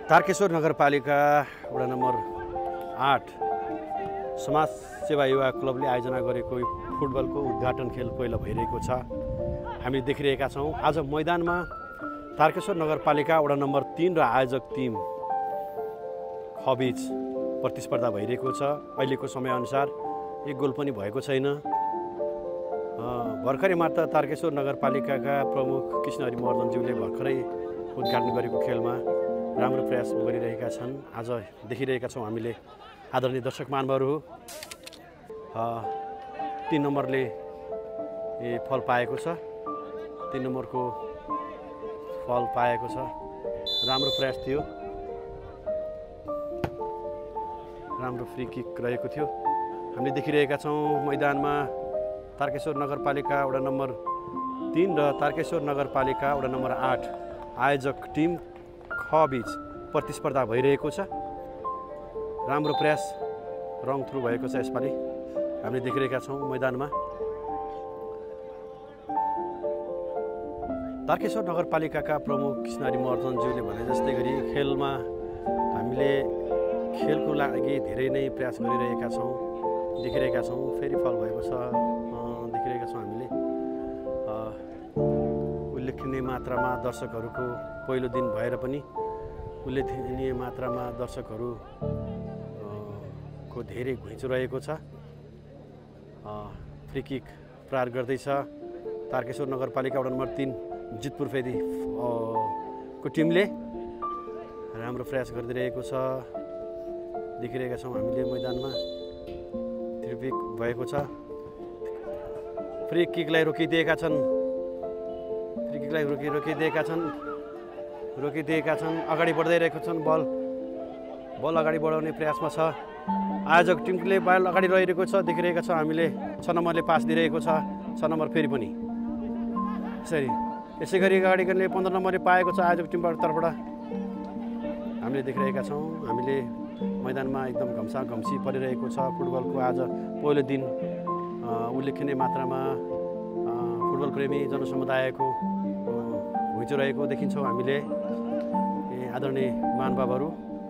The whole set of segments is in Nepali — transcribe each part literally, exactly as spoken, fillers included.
तारकेश्वर नगरपालिका वडा नम्बर आठ समाज सेवा युवा क्लबले आयोजना गरेको फुटबलको उद्घाटन खेल पहिला भइरहेको छ। हामी देखिरहेका छौँ आज मैदानमा तारकेश्वर नगरपालिका वडा नम्बर तीन र आयोजक टिम खबीच प्रतिस्पर्धा भइरहेको छ। अहिलेको समयअनुसार एक गोल पनि भएको छैन। भर्खरै मात्र तारकेश्वर नगरपालिकाका प्रमुख कृष्णहरि महर्जनज्यूले भर्खरै उद्घाटन गरेको खेलमा राम्रो प्रयास गरिरहेका छन्। आज देखिरहेका छौँ हामीले आदरणीय दर्शक महानुभावहरू तीन नम्बरले फल पाएको छ। तीन नम्बरको फल पाएको छ। राम्रो प्रयास थियो, राम्रो फ्री किक रहेको थियो। हामीले देखिरहेका छौँ मैदानमा तारकेश्वर नगरपालिका वडा नम्बर तीन र तारकेश्वर नगरपालिका वडा नम्बर आठ आयोजक टिम खबीच प्रतिस्पर्धा भइरहेको छ। राम्रो प्रयास रङ थ्रु भएको छ। यसपालि हामीले देखिरहेका छौँ मैदानमा तारकेश्वर नगरपालिकाका प्रमुख कृष्णहरि महर्जनज्यूले भने जस्तै गरी खेलमा हामीले खेलको लागि धेरै नै प्रयास गरिरहेका छौँ। देखिरहेका छौँ फेरि फल भएको छ। देखिरहेका छौँ हामीले उल्लेखनीय मात्रामा दर्शकहरूको पहिलो दिन भएर पनि उल्लेखनीय मात्रामा दर्शकहरू को धेरै घुइँचो रहेको छ। फ्री किक प्रहार गर्दैछ तारकेश्वर नगरपालिका वडा नम्बर तीन जितपुर फेदी को टिमले राम्रो प्रयास गरिरहेको छ। देखिरहेका छौँ हामीले मैदानमा फ्री किक भएको छ। फ्री किकलाई रोकिदिएका छन् फ्री किकलाई रोकि रोकिदिएका छन् रोकिदिएका छन् अगाडि बढ्दै रहेको छन्। बल बल अगाडि बढाउने प्रयासमा छ। आयोजक टिमले बल अगाडि रहिरहेको छ। देखिरहेका छौँ हामीले छ नम्बरले पास दिइरहेको छ। छ नम्बर फेरि पनि यसरी यसै गरी अगाडि गर्ने पन्ध्र नम्बरले पाएको छ आयोजक टिमबाट तर्फबाट हामीले देखिरहेका छौँ। हामीले मैदानमा एकदम घम्सा घम्सी परिरहेको छ। फुटबलको आज पहिलो दिन उल्लेखनीय मात्रामा फुटबल प्रेमी जनसमुदायको घुइँचो रहेको देखिन्छौँ हामीले। आदरणीय महानुभावहरू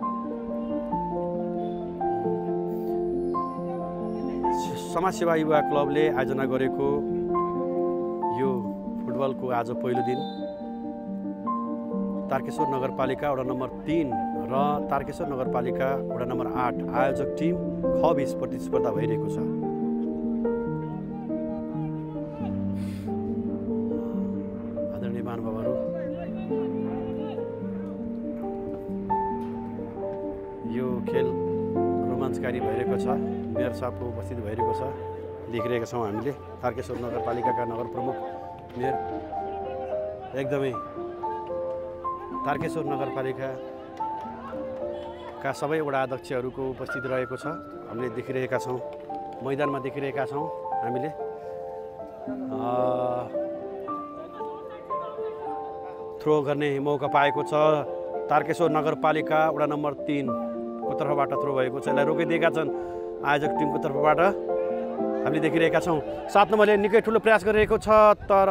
समाज सेवा युवा क्लबले आयोजना गरेको यो फुटबलको आज पहिलो दिन तारकेश्वर नगरपालिका वडा नम्बर तीन र तारकेश्वर नगरपालिका वडा नम्बर आठ आयोजक टिम खबीच प्रतिस्पर्धा भइरहेको छ। आदरणीय महानुभावहरू यो खेल रोमाञ्चकारी भइरहेको छ। मेयर साहबको उपस्थिति भइरहेको छ। देखिरहेका छौँ हामीले तारकेश्वर नगरपालिकाका नगर प्रमुख मेयर एकदमै तारकेश्वर नगरपालिकाका सबै वडा अध्यक्षहरूको उपस्थिति रहेको छ। हामीले देखिरहेका छौँ मैदानमा देखिरहेका छौँ हामीले थ्रो गर्ने मौका पाएको छ। तारकेश्वर नगरपालिका वडा नम्बर तीन को तर्फबाट थ्रो भएको छ। यसलाई रोकिदिएका छन् आयोजक टिमको तर्फबाट हामीले देखिरहेका छौँ। सात नम्बरले निकै ठुलो प्रयास गरिरहेको छ तर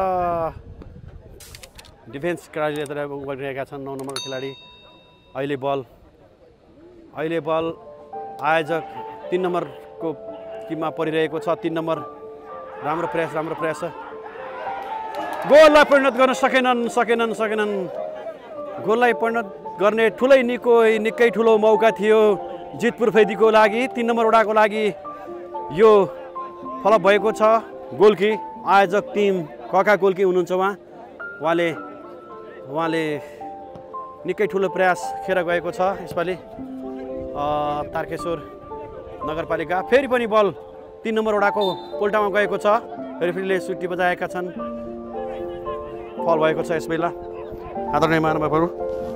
डिफेन्स खेलाडीले तर गरिरहेका छन्। नौ नम्बर खेलाडी अहिले बल अहिले बल आयोजक तीन नम्बरको टिममा परिरहेको छ। तीन नम्बर राम्रो प्रयास राम्रो प्रयास गोललाई परिणत गर्न सकेनन् सकेनन् सकेनन् गोललाई परिणत गर्ने ठुलै निको निकै ठुलो मौका थियो जितपुर फेदीको लागि। तीन नम्बर वडाको लागि यो फलप भएको छ। गोलकी आयोजक टिम कका गोलकी हुनुहुन्छ उहाँ उहाँले उहाँले निकै ठुलो प्रयास खेर गएको छ। यसपालि तारकेश्वर नगरपालिका फेरि पनि बल तीन नम्बर वडाको पोल्टामा गएको छ। रेफ्रीले सुट्टी बजाएका छन्। फल भएको छ यस बेला। आदरणीय महानुभावहरू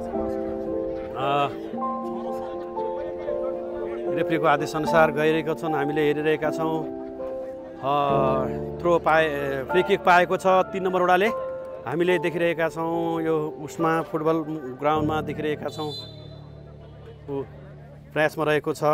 रेफ्रीको आदेशअनुसार गइरहेका छन्। हामीले हेरिरहेका छौँ थ्रो पाए फ्री किक पाएको छ तीन नम्बर वडाले। हामीले देखिरहेका छौँ यो उसमा फुटबल ग्राउन्डमा देखिरहेका छौँ प्रयासमा रहेको छ।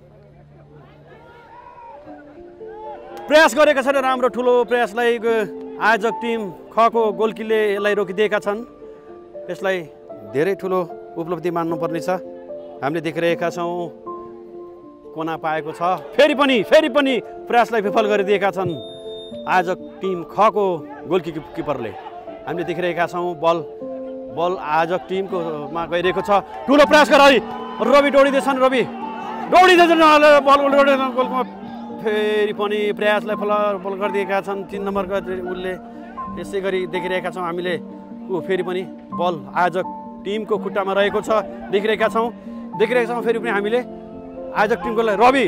प्रयास गरेका छन् राम्रो ठुलो प्रयासलाई आयोजक टिम खको गोलकीले यसलाई रोकिदिएका छन्। यसलाई धेरै ठुलो उपलब्धि मान्नुपर्नेछ। हामीले देखिरहेका छौँ कोना पाएको छ, फेरि पनि फेरि पनि प्रयासलाई विफल गरिदिएका छन् आयोजक टिम खको गोलकिपरले। हामीले देखिरहेका छौँ बल बल आयोजक टिमकोमा गइरहेको छ, ठुलो प्रयास गरे रवि दौडिँदैछन्, रवि दौडिँदैछन् बल गोलमा फेरि पनि प्रयासलाई विफल गरिदिएका छन् तीन नम्बरको उसले। यसै गरी देखिरहेका छौँ हामीले ऊ फेरि पनि बल आयोजक टिमको खुट्टामा रहेको छ, देखिरहेका छौँ देखिरहेका छौँ फेरि पनि हामीले आयोजक टिमको रवि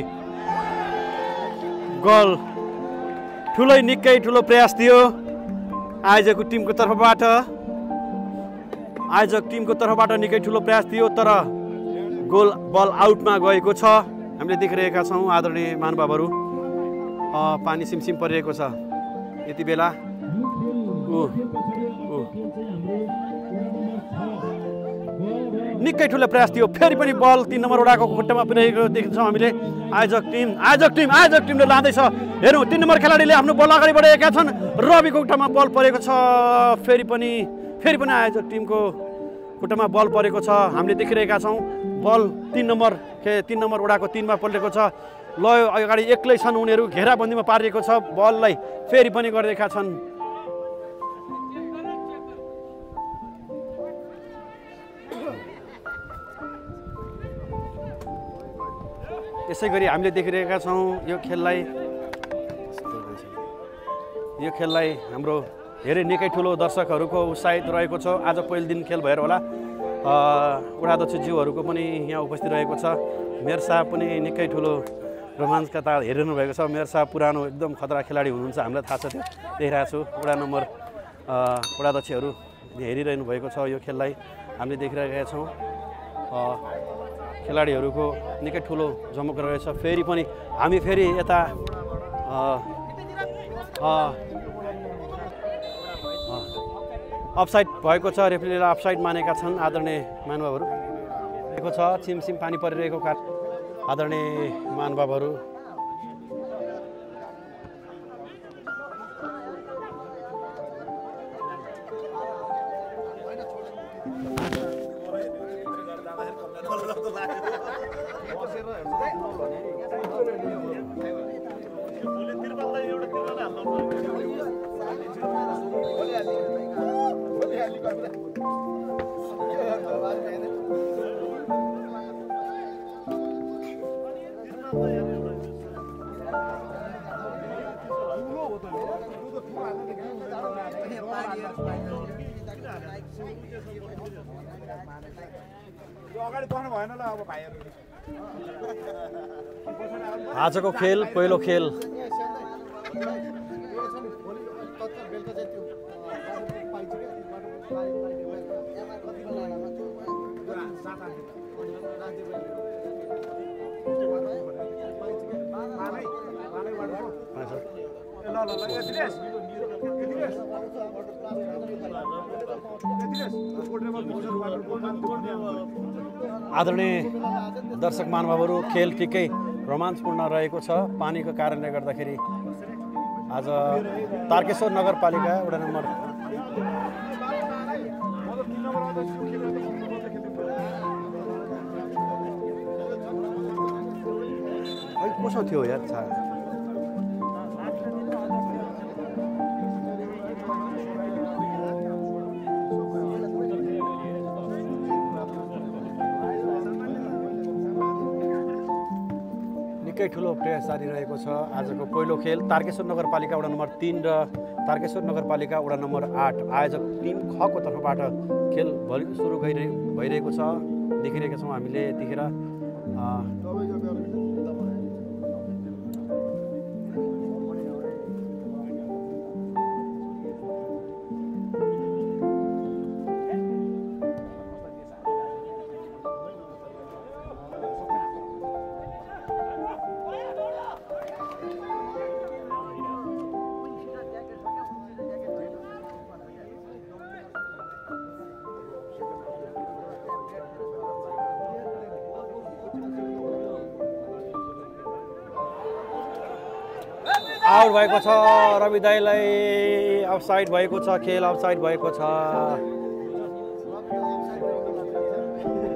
गोल ठुलै निकै ठुलो प्रयास थियो आयोजकको टिमको तर्फबाट आयोजक टिमको तर्फबाट निकै ठुलो प्रयास थियो, तर गोल बल आउटमा गएको छ। हामीले देखिरहेका छौँ आदरणीय महानुभावहरू, पानी सिमसिम परिरहेको छ यति बेला। ऊ ऊ निकै ठुलो प्रयास थियो, फेरि पनि बल तीन नम्बर वडाको खुट्टामा पुर्याएको देख्छौँ हामीले। आयोजक टिम आयोजक टिम आयोजक टिमले लाँदैछ, हेरौँ तीन नम्बर खेलाडीले आफ्नो बल अगाडि बढाएका छन्, रविको खुट्टामा बल परेको छ, फेरि पनि फेरि पनि आयोजक टिमको खुट्टामा बल परेको छ। हामीले देखिरहेका छौँ बल तीन नम्बर खे तीन नम्बर वडाको तिनमा पल्टेको छ, ल अगाडि एक्लै छन् उनीहरू, घेराबन्दीमा पारिएको छ, बललाई फेरि पनि गरिरहेका छन्। यसै गरी हामीले देखिरहेका छौँ यो खेललाई यो खेललाई हाम्रो धेरै निकै ठुलो दर्शकहरूको उत्साहित रहेको छ। आज पहिलो दिन खेल भएर होला वडाध्यक्षज्यूहरूको पनि यहाँ उपस्थित रहेको छ। मेयर साहब पनि निकै ठुलो रोमाञ्चका ताल हेरिरहनु भएको छ। मेयर साहब पुरानो एकदम खतरा खेलाडी हुनुहुन्छ, हामीलाई थाहा छ, त्यो देखिरहेको छु। वडा नम्बर वडाध्यक्षहरू हेरिरहनु भएको छ यो खेललाई हामीले देखिरहेका छौँ। खेलाडीहरूको निकै ठुलो जमक रहेछ। फेरि पनि हामी फेरि यता अफसाइड भएको छ, रेफ्रीले अफसाइड मानेका छन् आदरणीय महानुभावहरू। भएको छ छिमछिम पानी परिरहेको कारण आदरणीय महानुभावहरू। आजको खेल पहिलो खेल आदरणीय दर्शक महानुभावहरू, खेल ठिकै रोमाञ्चपूर्ण रहेको छ। पानीको कारणले गर्दाखेरि आज तारकेश्वर नगरपालिका वडा नम्बर कसो थियो यार छ निकै ठुलो प्रयास जारी रहेको छ। आजको पहिलो खेल तारकेश्वर नगरपालिका वडा नम्बर तीन र तारकेश्वर नगरपालिका वडा नम्बर आठ आयोजक टिम खको तर्फबाट खेल सुरु भइरहेको छ। देखिरहेका छौँ हामीले यतिखेर आउट भएको छ। रवि दाईलाई अफसाइड भएको छ, खेल अफसाइड भएको छ।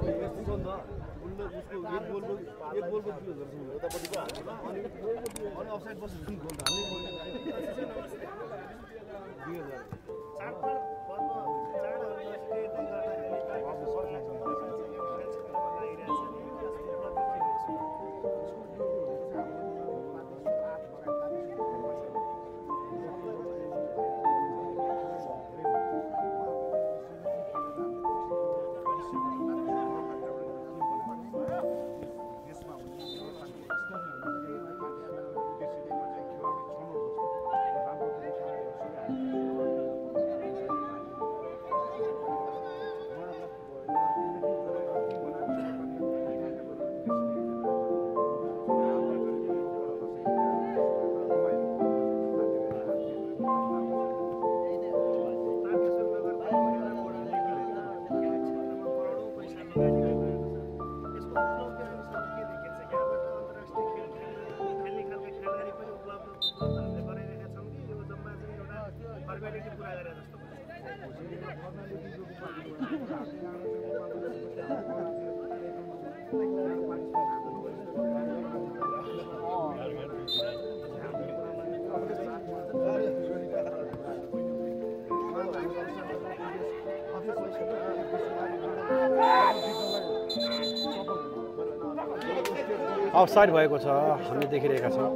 अफसाइड भएको छ हामी देखिरहेका छौँ।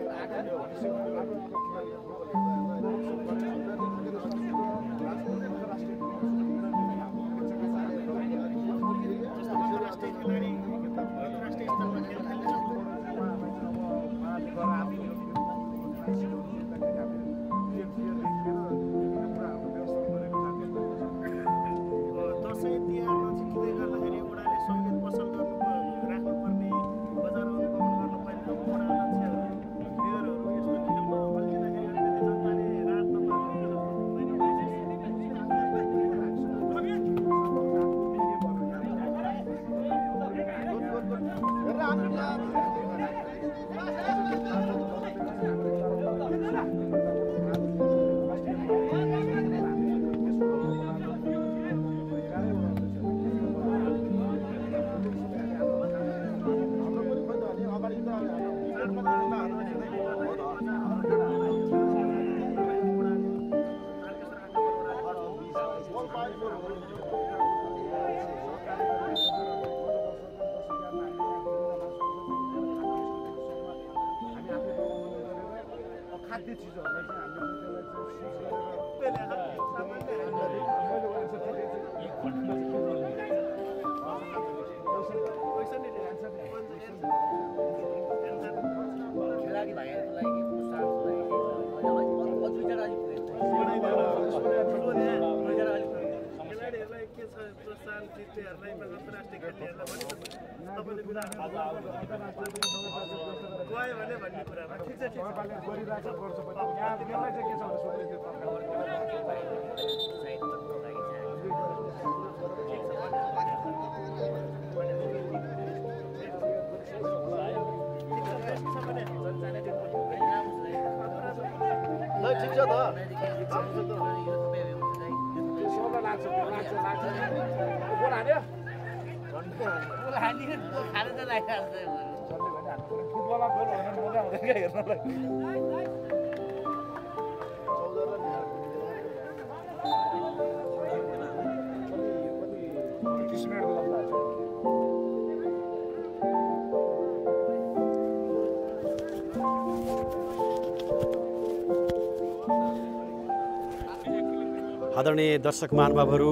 आदरणीय दर्शक महानुभावहरू,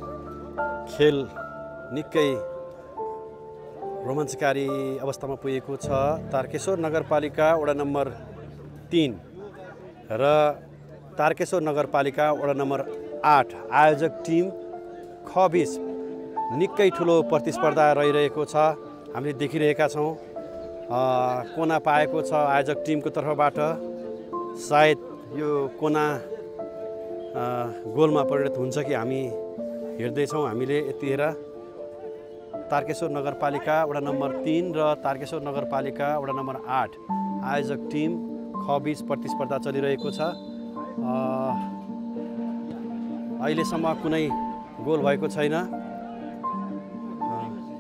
खेल निकै रोमाञ्चकारी अवस्थामा पुगेको छ। तारकेश्वर नगरपालिका वडा नम्बर तीन र तारकेश्वर नगरपालिका वडा नम्बर आठ आयोजक टिम खबिस निकै ठुलो प्रतिस्पर्धा रहिरहेको छ। हामीले देखिरहेका छौँ कोना पाएको छ आयोजक टिमको तर्फबाट। सायद यो कोना गोलमा परिणत हुन्छ कि हामी हेर्दैछौँ। हामीले यतिखेर तारकेश्वर नगरपालिका वडा नम्बर तीन र तारकेश्वर नगरपालिका वडा नम्बर आठ आयोजक टिम खबिस प्रतिस्पर्धा चलिरहेको छ। अहिलेसम्म कुनै गोल भएको छैन।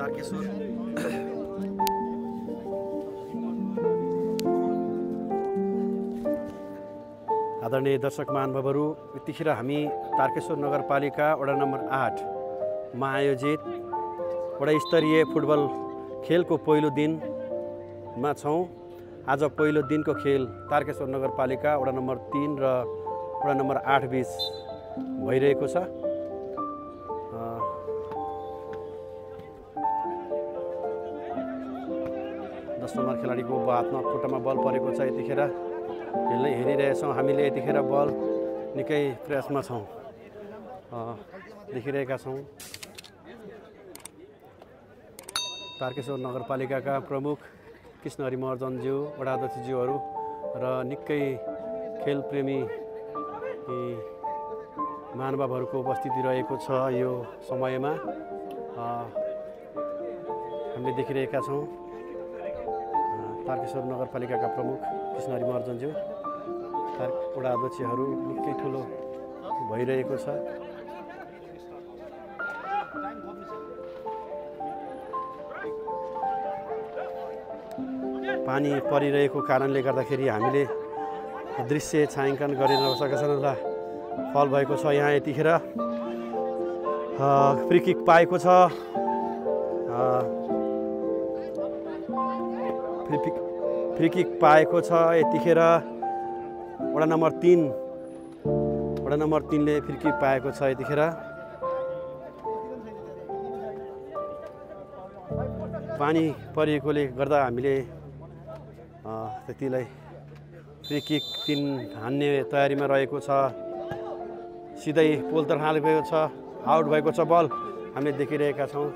तारकेश्वर आदरणीय दर्शक महानुभावहरू, यतिखेर हामी तारकेश्वर नगरपालिका वडा नम्बर आठमा आयोजित वडा स्तरीय फुटबल खेलको पहिलो दिनमा छौँ। आज पहिलो दिनको खेल तारकेश्वर नगरपालिका वडा नम्बर तीन र वडा नम्बर आठ बीच भइरहेको छ। दस नम्बर खेलाडीको हातमा खुट्टामा बल परेको छ। यतिखेर खेल्नै हेरिरहेछौँ हामीले। यतिखेर बल निकै प्रयासमा छौँ, देखिरहेका छौँ। तारकेश्वर नगरपालिकाका प्रमुख कृष्ण हरि महर्जनज्यू, वडा अध्यक्षज्यूहरू र निकै खेलप्रेमी महानुभावहरूको उपस्थिति रहेको छ। यो समयमा हामीले देखिरहेका छौँ तारकेश्वर नगरपालिकाका प्रमुख कृष्ण हरि महर्जनज्यू, वडा अध्यक्षहरू निकै ठुलो भइरहेको छ। पानी परिरहेको कारणले गर्दाखेरि हामीले दृश्य छायाङ्कन गरिन सकेका छैनौँ र फल भएको छ। यहाँ यतिखेर फ्री किक पाएको छ। फ्री किक फ्री किक पाएको छ। यतिखेर वडा नम्बर तीन वडा नम्बर तीनले फ्री किक पाएको छ। यतिखेर पानी परिएकोले गर्दा हामीले त्यतिलाई फ्री किक तीन हान्ने तयारीमा रहेको छ। सिधै पोलतर्फ हालेको छ, आउट भएको छ बल हामीले देखिरहेका छौँ।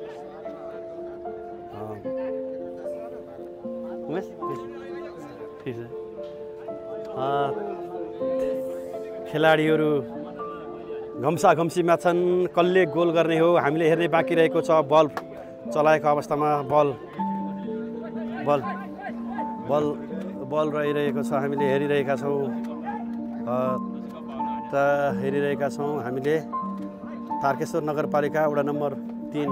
खेलाडीहरू घम्सा घम्सीमा छन्। कसले गोल गर्ने हो हामीले हेर्ने बाँकी रहेको छ। बल चलाएको अवस्थामा बल बल बल बल रहिरहेको छ। हामीले हेरिरहेका छौँ त हेरिरहेका छौँ हामीले। तारकेश्वर नगरपालिका वडा नम्बर तीन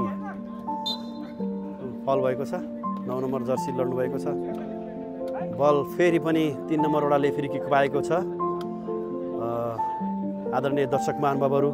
फल भएको छ। नौ नम्बर जर्सी लड्नु भएको छ। बल फेरि पनि तीन नम्बर वडाले फ्री किक पाएको छ। आदरणीय दर्शक महानुभावहरू,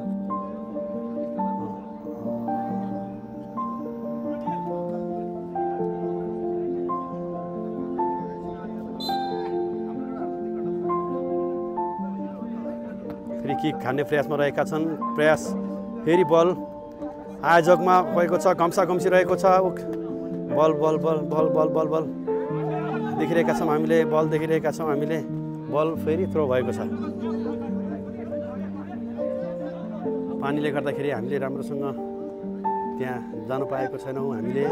फ्री किक हान्ने प्रयासमा रहेका छन्। प्रयास फेरि बल आयोजकमा भएको छ, घम्सा घम्सी रहेको छ। बल बल बल बल बल बल बल देखिरहेका छौँ हामीले। बल देखिरहेका छौँ हामीले। बल फेरि थ्रो भएको छ। पानीले गर्दाखेरि हामीले राम्रोसँग त्यहाँ जानु पाएको छैनौँ। हामीले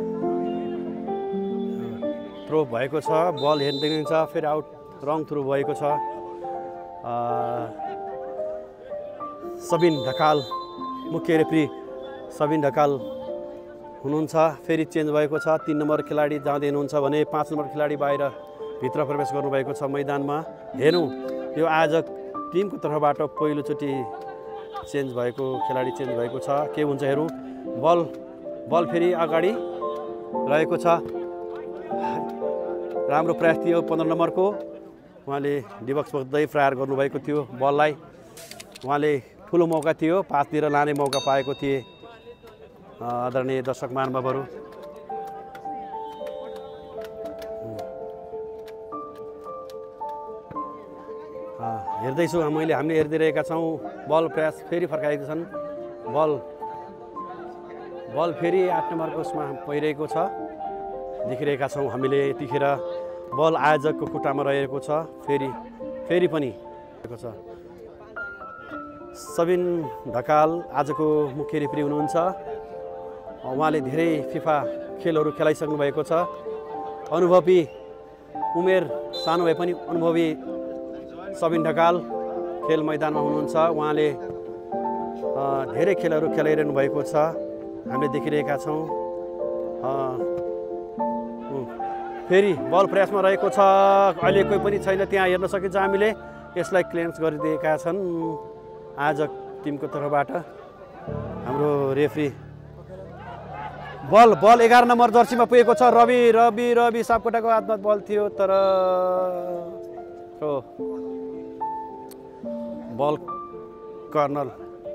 थ्रो भएको छ। बल हेर्दै छ, फेरि आउट रङ थ्रो भएको छ। सबिन ढकाल मुख्य रेफ्री सबिन ढकाल हुनुहुन्छ। फेरि चेन्ज भएको छ। तीन नम्बर खेलाडी जाँदै हुनुहुन्छ भने पाँच नम्बर खेलाडी बाहिर भित्र प्रवेश गर्नुभएको छ मैदानमा। हेरौँ यो आयोजक टिमको तर्फबाट पहिलोचोटि चेन्ज भएको खेलाडी चेन्ज भएको छ। के हुन्छ हेरौँ। बल बल फेरि अगाडि रहेको छ। राम्रो प्रयास थियो पन्ध्र नम्बरको। उहाँले डिबक्स बस्दै प्रहार गर्नुभएको थियो बललाई। उहाँले ठुलो मौका थियो, पासतिर लाने मौका पाएको थिए। आदरणीय दर्शक महानुभावहरू, हेर्दैछु मैले हामीले हेरिदिरहेका छौँ। बल प्रयास फेरि फर्काएका छन्। बल बल फेरि आठ नम्बरको उसमा पहिरहेको छ, देखिरहेका छौँ हामीले। यतिखेर बल आयोजकको खुट्टामा रहेको छ। फेरि फेरि पनि छ। सबिन ढकाल आजको मुख्य रेफ्री हुनुहुन्छ। उहाँले धेरै फिफा खेलहरू खेलाइसक्नु भएको छ। अनुभवी, उमेर सानो भए पनि अनुभवी सबिन ढकाल खेल मैदानमा हुनुहुन्छ। उहाँले धेरै खेलहरू खेलाइरहनु भएको छ, हामीले देखिरहेका छौँ। फेरि बल प्रयासमा रहेको छ। अहिले कोही पनि छैन त्यहाँ, हेर्न सकिन्छ हामीले। यसलाई क्लियरेन्स गरिदिएका छन् आयोजक टिमको तर्फबाट। हाम्रो रेफ्री बल बल एघार नम्बर जर्सीमा पुगेको छ रवि रवि रवि सापकोटाको हातमा बल थियो तर बल कर्नल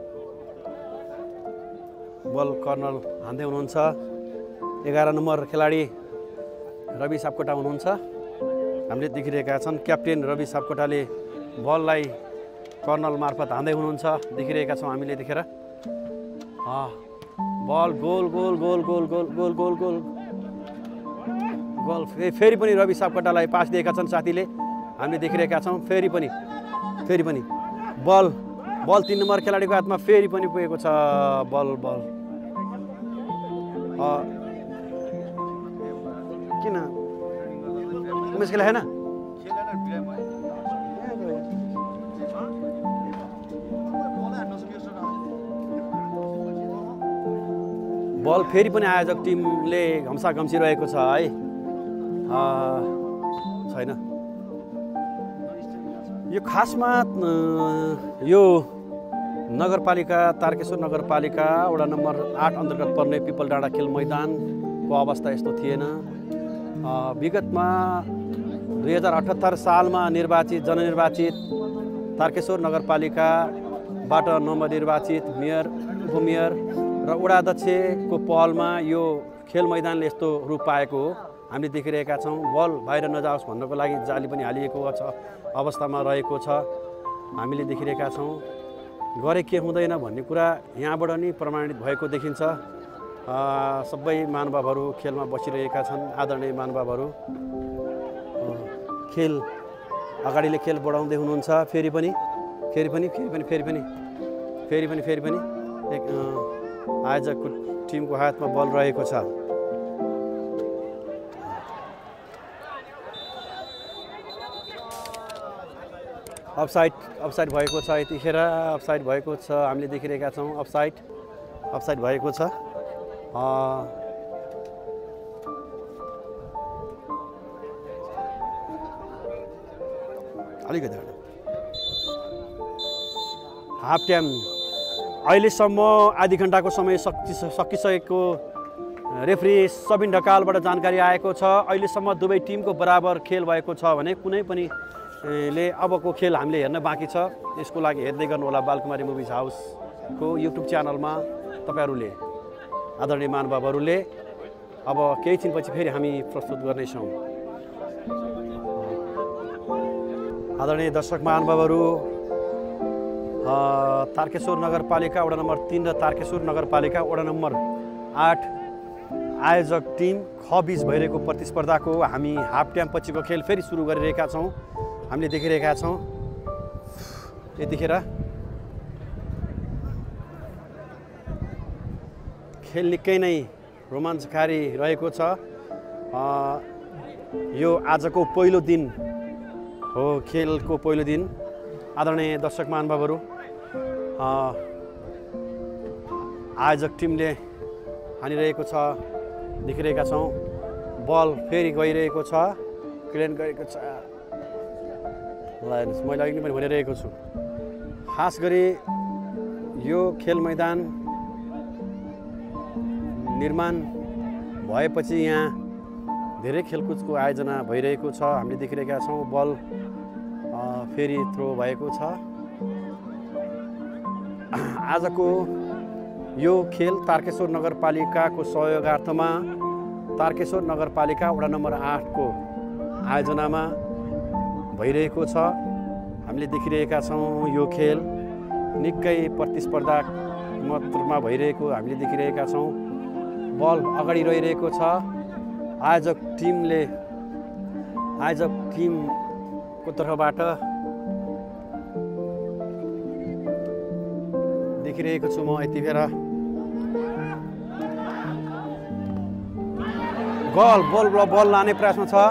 बल कर्नल हान्दै हुनुहुन्छ। एघार नम्बर खेलाडी रवि सापकोटा हुनुहुन्छ। हामीले देखिरहेका छन् क्याप्टेन रवि सापकोटाले बललाई कर्नल मार्फत हान्दै हुनुहुन्छ देखिरहेका छौँ हामीले देखेर। Ball goal goal goal goal goal goal goal goal goal फेरि पनि रवि सापकोटालाई पास दिएका छन् साथीले हामीले देखिरहेका छौँ। फेरि पनि फेरि पनि बल बल तीन नम्बर खेलाडीको हातमा फेरि पनि पुगेको छ बल बल किन उमेश खेला है ना बल फेरि पनि आयोजक टिमले घम्सा घम्सी रहेको छ है छैन। यो खासमा यो नगरपालिका तारकेश्वर नगरपालिका वडा नम्बर आठ अन्तर्गत पर्ने पिपल डाँडा खेल मैदानको अवस्था यस्तो थिएन। विगतमा दुई हजार अठहत्तर सालमा निर्वाचित जननिर्वाचित तारकेश्वर नगरपालिकाबाट नवनिर्वाचित मेयर उपमेयर र वडाध्यक्षको पहलमा यो खेल मैदानले यस्तो रूप पाएको हो हामीले देखिरहेका छौँ। बल बाहिर नजाओस् भन्नको लागि जाली पनि हालिएको छ अवस्थामा रहेको छ हामीले देखिरहेका छौँ। गरे के हुँदैन भन्ने कुरा यहाँबाट नि प्रमाणित भएको देखिन्छ। सबै महानुभावहरू खेलमा बसिरहेका छन् आदरणीय महानुभावहरू खेल अगाडिले खेल बढाउँदै हुनुहुन्छ। फेरि पनि फेरि पनि फेरि पनि फेरि पनि फेरि पनि फेरि पनि एक आयोजकको टिमको हातमा बल रहेको छ। अफसाइड अफसाइड भएको छ यतिखेर अफसाइड भएको छ हामीले देखिरहेका छौँ। अफसाइड अफसाइड भएको छ अलिकति हाफ टाइम अहिलेसम्म आधी घन्टाको समय सकि सकिसकेको रेफ्री सबिन ढकालबाट जानकारी आएको छ। अहिलेसम्म दुवै टिमको बराबर खेल भएको छ भने कुनै पनि ले अबको खेल हामीले हेर्न बाँकी छ। यसको लागि हेर्दै गर्नुहोला बालकुमारी मुभिज हाउसको युट्युब च्यानलमा तपाईँहरूले आदरणीय महानुभावहरूले। अब केही दिनपछि फेरि हामी प्रस्तुत गर्नेछौँ। आदरणीय दर्शक महानुभावहरू तारकेश्वर नगरपालिका वडा नम्बर तीन र तारकेश्वर नगरपालिका वडा नम्बर आठ आयोजक टिम ख बीच भइरहेको प्रतिस्पर्धाको हामी हाफ टाइम पछिको खेल फेरि सुरु गरिरहेका छौँ हामीले देखिरहेका छौँ। यतिखेर खेल निकै नै रोमाञ्चकारी रहेको छ। यो आजको पहिलो दिन हो खेलको पहिलो दिन। आदरणीय दर्शक महानुभावहरू आयोजक टिमले हानिरहेको छ देखिरहेका छौँ। बल फेरि गइरहेको छ क्लियर गरेको छ मैले अघि पनि भनिरहेको छु। खास गरी यो खेल मैदान निर्माण भएपछि यहाँ धेरै खेलकुदको आयोजना भइरहेको छ हामीले देखिरहेका छौँ। बल फेरि थ्रो भएको छ। आजको यो खेल तारकेश्वर नगरपालिकाको सहयोगार्थमा तारकेश्वर नगरपालिका वडा नम्बर आठको आयोजनामा भइरहेको छ हामीले देखिरहेका छौँ। यो खेल निकै प्रतिस्पर्धात्मकमा भइरहेको हामीले देखिरहेका छौँ। बल अगाडि रहिरहेको छ। आयोजक टिमले आयोजक टिमको तर्फबाट देखिरहेको छु म यति बेला। गोल बल बल लाने प्रयासमा छ।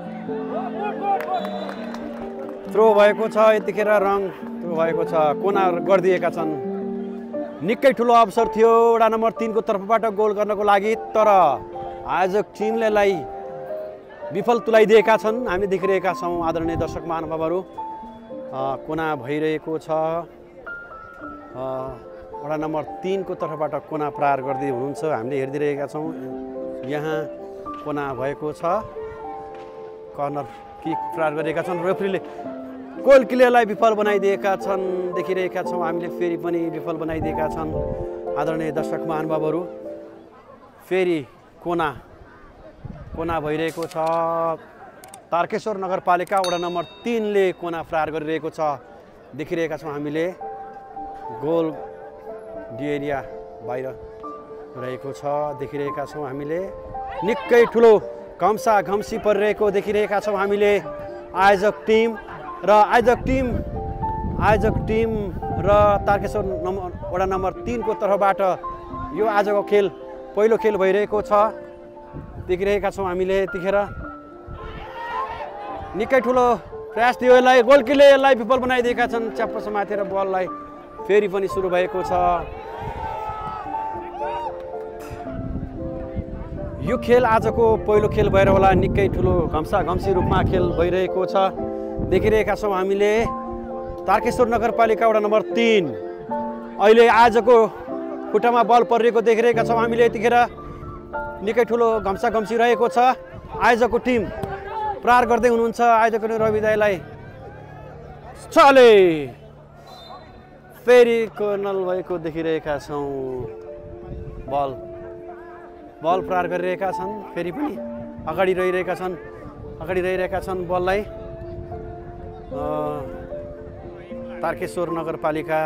थ्रो भएको छ यतिखेर रङ थ्रो भएको छ कोना गरिदिएका छन्। निकै ठुलो अवसर थियो वडा नम्बर तीनको तर्फबाट गोल गर्नको लागि तर आयोजक टिमले लाई विफल तुलाइदिएका छन् हामी देखिरहेका छौँ। आदरणीय दर्शक महानुभावहरू कोना भइरहेको छ वडा नम्बर तीनको तर्फबाट कोना प्रहार गर्दै हुनुहुन्छ। हामीले हेरिदिरहेका छौँ यहाँ कोना भएको छ, कर्नर किक प्रहार गरेका छन्। रेफ्रीले गोल किलेलाई विफल बनाइदिएका छन्, देखिरहेका छौँ हामीले। फेरि पनि विफल बनाइदिएका छन्। आदरणीय दर्शक महानुभावहरू, फेरि कोना कोना भइरहेको छ। तारकेश्वर नगरपालिका वडा नम्बर तीनले कोना प्रहार गरिरहेको छ, देखिरहेका छौँ हामीले। गोल डी एरिया बाहिर रहेको छ, देखिरहेका छौँ हामीले। निकै ठुलो घम्सा घम्सी परिरहेको देखिरहेका छौँ हामीले। आयोजक टिम र आयोजक टिम आयोजक टिम र तारकेश्वर नम्बर वडा नम्बर तीनको तर्फबाट यो आजको खेल पहिलो खेल भइरहेको छ, देखिरहेका छौँ हामीले। यतिखेर निकै ठुलो प्रयास थियो, यसलाई गोल किले यसलाई विफल बनाइदिएका छन्। च्याप्प समातेर बललाई फेरि पनि सुरु भएको छ। यो खेल आजको पहिलो खेल भएर होला, निकै ठुलो घम्सा घम्सी रूपमा खेल भइरहेको छ, देखिरहेका छौँ हामीले। तारकेश्वर नगरपालिका वडा नम्बर तीन अहिले आजको खुट्टामा बल परिरहेको देखिरहेका छौँ हामीले। यतिखेर निकै ठुलो घम्सा घम्सी रहेको छ। आयोजकको टिम प्रहार गर्दै हुनुहुन्छ। आयोजकको रवि दाईलाई चले फेरि कर्नल भएको देखिरहेका छौँ। बल बल प्रहार गरिरहेका छन्, फेरि पनि अगाडि रहिरहेका छन् अगाडि रहिरहेका छन् बललाई। तारकेश्वर नगरपालिका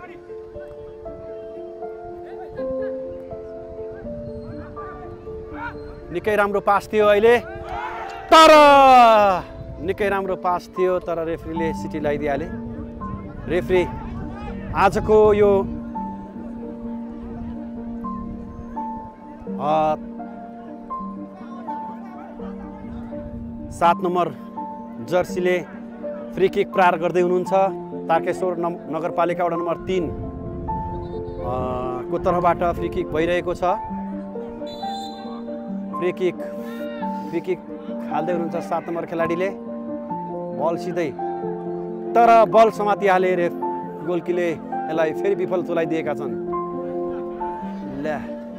निकै राम्रो पास थियो अहिले, तर निकै राम्रो पास थियो तर रेफ्रीले सिटी लगाइदिइहाले। रेफ्री आजको यो सात नम्बर जर्सीले फ्री किक प्रहार गर्दै हुनुहुन्छ। तारकेश्वर नगरपालिका वडा नम्बर तीन को तर्फबाट फ्री किक भइरहेको छ। फ्री किक फ्री किक हाल्दै हुनुहुन्छ सात नम्बर खेलाडीले। बल सिधै, तर बल समातिहाले रे गोलकीले यसलाई फेरि विफल तुलाइदिएका छन्। ल्या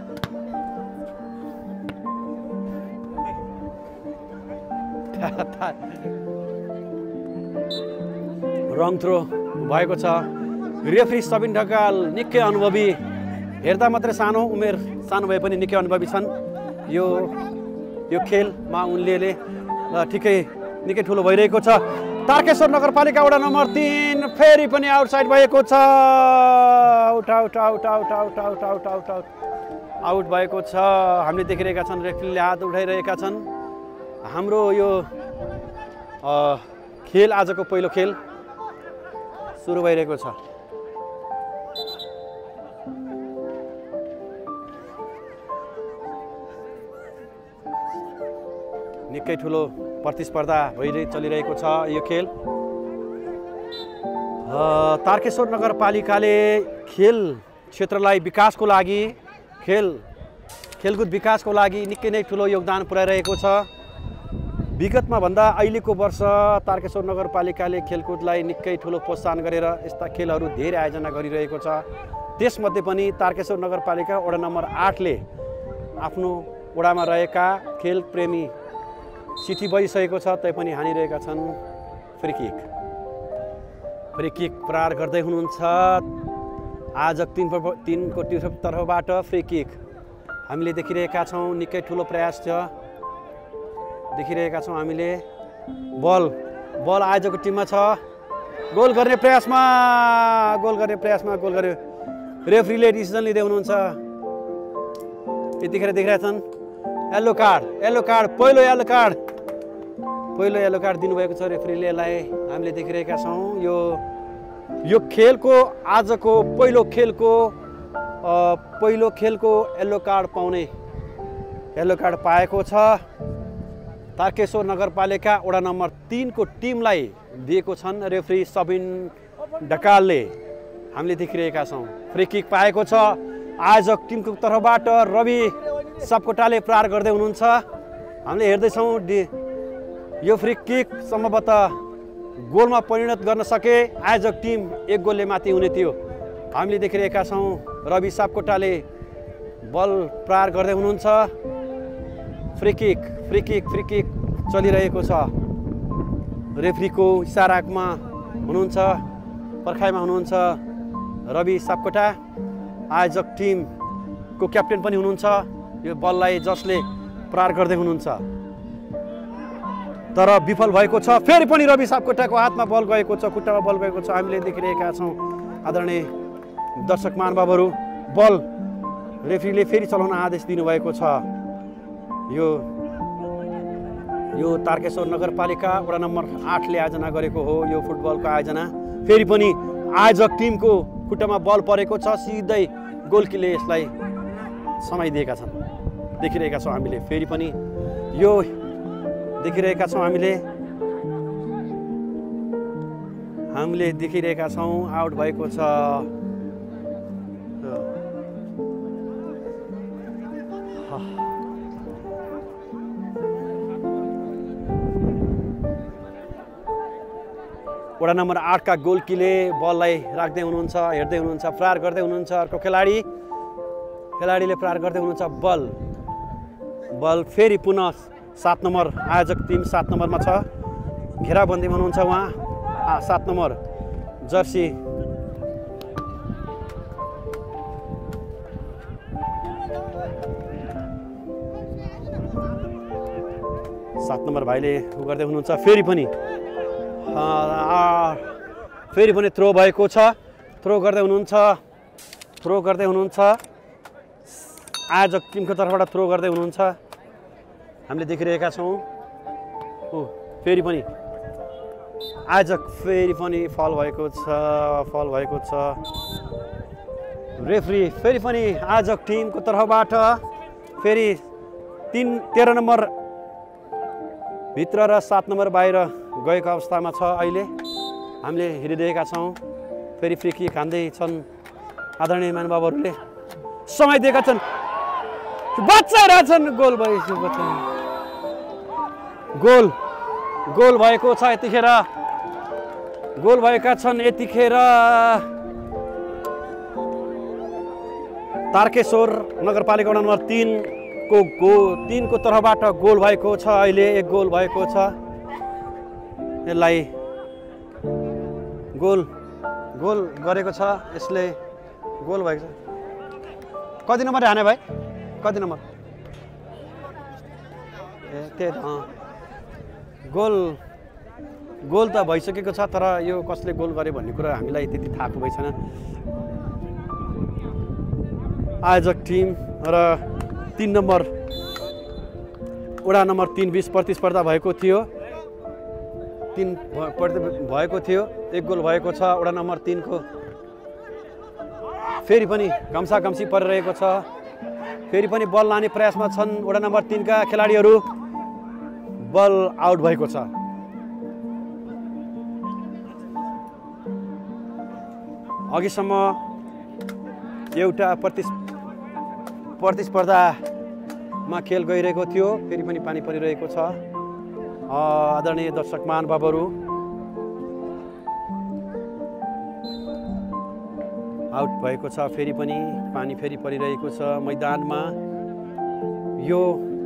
रङ थ्रो भएको छ। रेफ्री सबिन ढकाल निकै अनुभवी, हेर्दा मात्रै सानो उमेर सानो भए पनि निकै अनुभवी छन्। यो यो खेलमा उनले ठिकै निकै ठुलो भइरहेको छ। तारकेश्वर नगरपालिका वडा नम्बर तीन फेरि पनि आउटसाइड भएको छ। Out out out out out out out out out out भएको छ। हामीले देखिरहेका छन् रेफ्रीले हात उठाइरहेका छन्। हाम्रो यो खेल आजको पहिलो खेल सुरु भइरहेको छ। निकै ठुलो प्रतिस्पर्धा भइरहे चलिरहेको छ यो खेल। तारकेश्वर नगरपालिकाले खेल क्षेत्रलाई विकासको लागि खेल खेलकुद विकासको लागि निकै नै ठुलो योगदान पुर्याइरहेको छ। विगतमा भन्दा अहिलेको वर्ष तारकेश्वर नगरपालिकाले खेलकुदलाई निकै ठुलो प्रोत्साहन गरेर यस्ता खेलहरू धेरै आयोजना गरिरहेको छ। त्यसमध्ये पनि तारकेश्वर नगरपालिका वडा नम्बर आठले आफ्नो वडामा रहेका खेल प्रेमी सिटी बजिसकेको छ तैपनि हानिरहेका छन्। फ्री किक फ्री किक प्रहार गर्दै हुनुहुन्छ आयोजक तीन तीनको तर्फबाट। फ्री किक हामीले देखिरहेका छौँ, निकै ठुलो प्रयास छ देखिरहेका छौँ हामीले। बल बल आयोजकको टिममा छ। गोल गर्ने प्रयासमा गोल गर्ने प्रयासमा गोल गर्यो। रेफ्रीले डिसिजन लिँदै हुनुहुन्छ। यतिखेर देखिरहेका छन् येल्लो कार्ड येल्लो कार्ड पहिलो येल्लो कार्ड पहिलो येल्लो कार्ड दिनुभएको छ रेफ्रीले। यसलाई हामीले देखिरहेका छौँ। यो यो खेलको आजको पहिलो खेलको पहिलो खेलको येल्लो कार्ड पाउने येल्लो कार्ड पाएको छ। तारकेश्वर नगरपालिका वडा नम्बर तीनको टिमलाई दिएको छन् रेफ्री सबिन ढकालले। हामीले देखिरहेका छौँ फ्री किक पाएको छ। आयोजक टिमको तर्फबाट रवि सापकोटाले प्रहार गर्दै हुनुहुन्छ। हामीले हेर्दैछौँ यो फ्री किक सम्भवतः गोलमा परिणत गर्न सके आयोजक टिम एक गोलले माथि हुने थियो। हामीले देखिरहेका छौँ रवि सापकोटाले बल प्रहार गर्दै हुनुहुन्छ। Free kick free kick free kick चलिरहेको छ। रेफ्रीको इसारामा हुनुहुन्छ, पर्खाइमा हुनुहुन्छ रवि सापकोटा, आयोजक टिमको क्याप्टेन पनि हुनुहुन्छ। यो बललाई जसले प्रहार गर्दै हुनुहुन्छ तर विफल भएको छ। फेरि पनि रवि सापकोटाको हातमा बल गएको छ, खुट्टामा बल गएको छ। हामीले देखिरहेका छौँ आदरणीय दर्शक महानुभावहरू, बल रेफ्रीले फेरि चलाउन आदेश दिनुभएको छ। यो यो तारकेश्वर नगरपालिका वडा नम्बर आठले आयोजना गरेको हो यो फुटबलको आयोजना। फेरि पनि आयोजक टिमको खुट्टामा बल परेको छ, सिधै गोलकीले यसलाई समाइदिएका छन्। देखिरहेका छौँ हामीले फेरि पनि यो देखिरहेका छौँ हामीले हामीले देखिरहेका छौँ आउट भएको छ। वडा नम्बर आठका गोलकीले बललाई राख्दै हुनुहुन्छ, हेर्दै हुनुहुन्छ, प्रहार गर्दै हुनुहुन्छ। अर्को खेलाडी खेलाडीले प्रहार गर्दै हुनुहुन्छ बल बल फेरि पुनः सात नम्बर आयोजक टिम सात नम्बरमा छ, घेराबन्दीमा हुनुहुन्छ उहाँ। सात नम्बर जर्सी सात नम्बर भाइले उ गर्दै हुनुहुन्छ। फेरि पनि फेरि पनि थ्रो भएको छ, थ्रो गर्दै हुनुहुन्छ थ्रो गर्दै हुनुहुन्छ आयोजक टिमको तर्फबाट थ्रो गर्दै हुनुहुन्छ। हामीले देखिरहेका छौँ ओ फेरि पनि आयोजक फेरि पनि फल भएको छ फल भएको छ। रेफ्री फेरि पनि आयोजक टिमको तर्फबाट फेरि तिन तेह्र नम्बर भित्र र सात नम्बर बाहिर गएको अवस्थामा छ। अहिले हामीले हेरिरहेका छौँ फेरि फ्री किक हान्दै छन् आदरणीय महानुभावहरूले, समाइदिएका छन्, बचाइरहेछन्। गोल भएको गोल गोल भएको छ यतिखेर, गोल भएका छन् यतिखेर। तारकेश्वर नगरपालिका वडा नम्बर तीन को गो तीनको तर्फबाट गोल भएको छ। अहिले एक गोल भएको छ। यसलाई गोल गोल गरेको छ, यसले गोल भएको छ। कति नम्बर हाने भाइ, कति नम्बर? ए त्यही त गोल गोल त भइसकेको छ, तर यो कसले गोल गर्यो भन्ने कुरा हामीलाई त्यति थाहा भएको छैन। आयोजक टिम र तीन नम्बर वडा नम्बर तीन बीच प्रतिस्पर्धा भएको थियो, तीन भएको थियो, एक गोल भएको छ वडा नम्बर तीनको। फेरि पनि घम्सा घम्सी परिरहेको छ, फेरि पनि बल लाने प्रयासमा छन् वडा नम्बर तीनका खेलाडीहरू। बल आउट भएको छ। अघिसम्म एउटा प्रतिस् प्रतिस्पर्धामा खेल गइरहेको थियो, फेरि पनि पानी परिरहेको छ। आदरणीय दर्शक महानुभावहरू, आउट भएको छ। फेरि पनि पानी फेरि परिरहेको छ मैदानमा। यो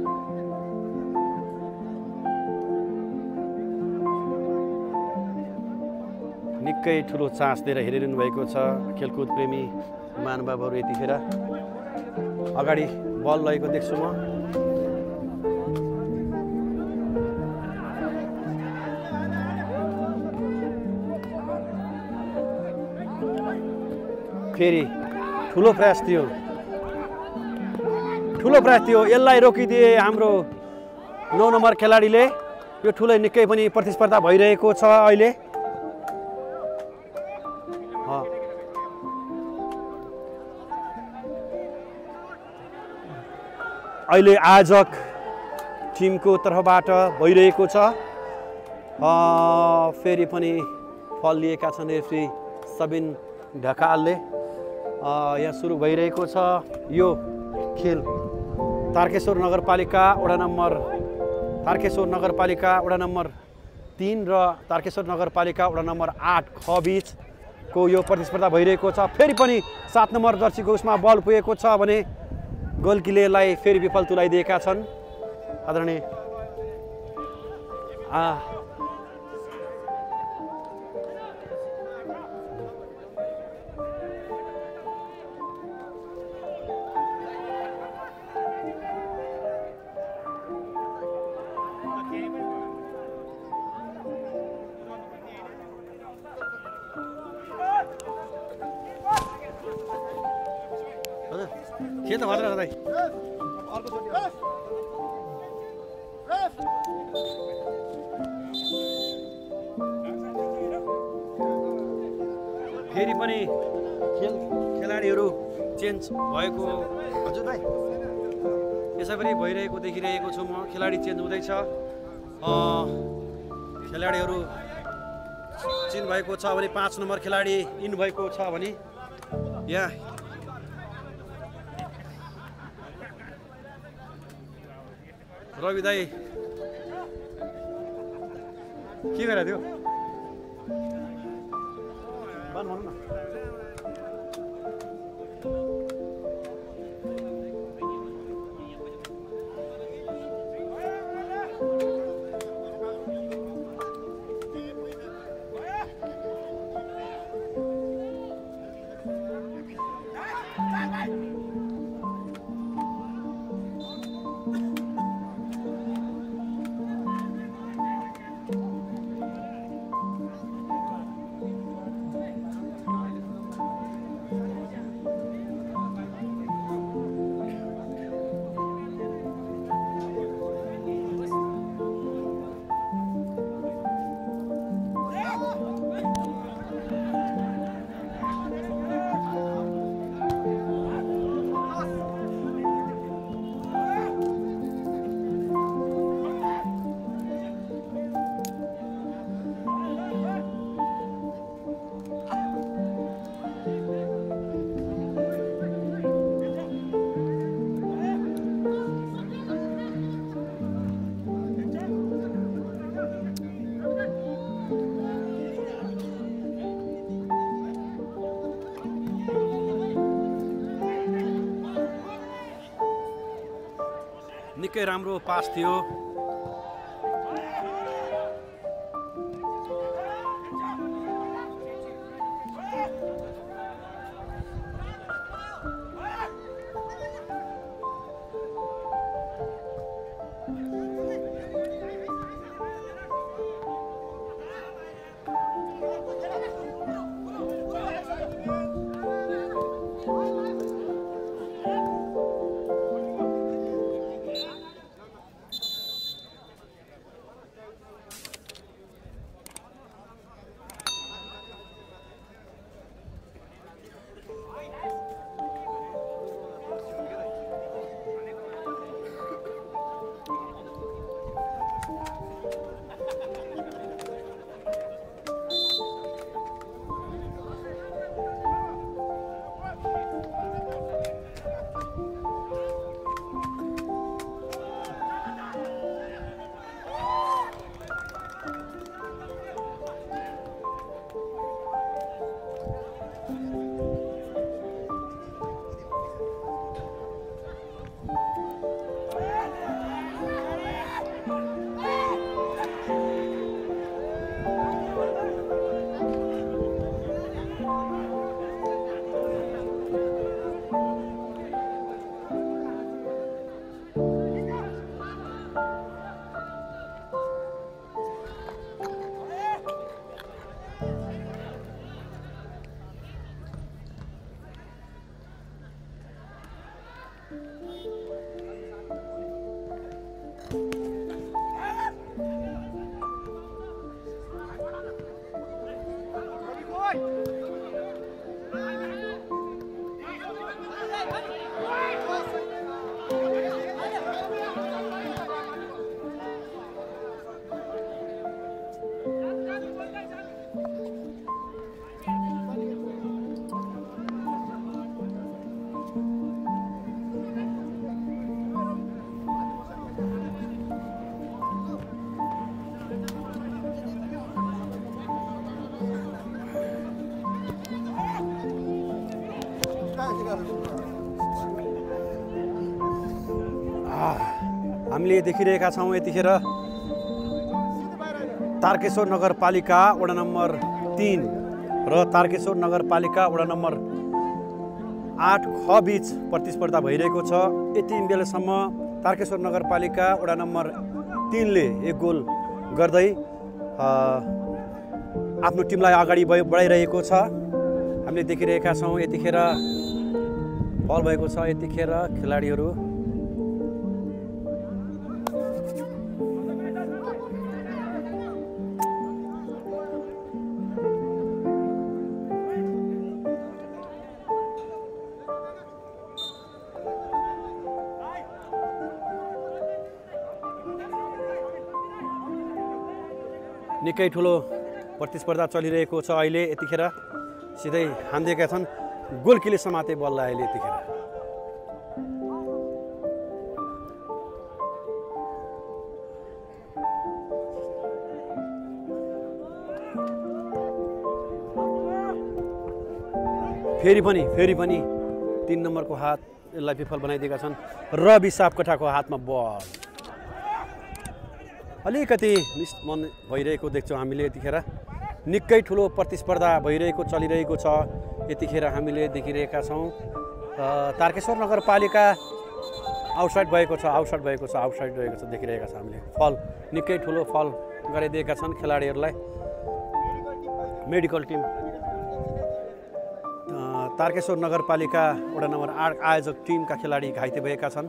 निकै ठुलो चान्स दिएर हेरिरहनु भएको छ खेलकुद प्रेमी महानुभावहरू। यतिखेर अगाडि बल लगेको देख्छु म। फेरि ठुलो प्रयास थियो ठुलो प्रयास थियो यसलाई रोकिदिए हाम्रो नौ नम्बर खेलाडीले। यो ठुलै निकै पनि प्रतिस्पर्धा भइरहेको छ अहिले। अहिले आयोजक टिमको तर्फबाट भइरहेको छ। फेरि पनि फल लिएका छन् रेफ्री सबिन ढकालले। यहाँ सुरु भइरहेको छ यो खेल। तारकेश्वर नगरपालिका वडा नम्बर तारकेश्वर नगरपालिका वडा नम्बर तीन र तारकेश्वर नगरपालिका वडा नम्बर आठ ख बीच को यो प्रतिस्पर्धा भइरहेको छ। फेरि पनि सात नम्बर जर्सीको उसमा बल पुगेको छ भने गोलकिलेलाई फेरि विफल तुलाइदिएका छन् आदरणीय के त भन्छ दाइ फेरि पनि खेल खेलाडीहरू चेन्ज भएको हजुर दाइ यसै पनि भइरहेको देखिरहेको छु म। खेलाडी चेन्ज हुँदैछ, खेलाडीहरू चेन्ज भएको छ भने पाँच नम्बर खेलाडी इन भएको छ भने यहाँ रवि दाई के गरेको थियो भन्नु न। निकै राम्रो पास थियो। हामीले देखिरहेका छौँ यतिखेर तारकेश्वर नगरपालिका वडा नम्बर तीन र तारकेश्वर नगरपालिका वडा नम्बर आठ ख बीच प्रतिस्पर्धा भइरहेको छ। यति बेलासम्म तारकेश्वर नगरपालिका वडा नम्बर तीनले एक गोल गर्दै आफ्नो टिमलाई अगाडि बढाइरहेको छ। हामीले देखिरहेका छौँ यतिखेर बल भएको छ। यतिखेर खेलाडीहरू निकै ठुलो प्रतिस्पर्धा चलिरहेको छ अहिले। यतिखेर सिधै हान्दिएका छन् गोलकीले समाते बललाई अहिले। यतिखेर फेरि पनि फेरि पनि तीन नम्बरको हात यसलाई विफल बनाइदिएका छन्। रवि सापकोटाको हातमा बल अलिकति मिसमन भइरहेको देख्छौँ हामीले। यतिखेर निकै ठुलो प्रतिस्पर्धा भइरहेको चलिरहेको छ। यतिखेर हामीले देखिरहेका छौँ तारकेश्वर नगरपालिका आउटसाइड भएको छ आउटसाइड भएको छ आउटसाइड रहेको छ देखिरहेका छ हामीले। फल निकै ठुलो फल गराइदिएका छन् खेलाडीहरूलाई। मेडिकल टिम तारकेश्वर नगरपालिका वडा नम्बर आठ आयोजक टिमका खेलाडी घाइते भएका छन्।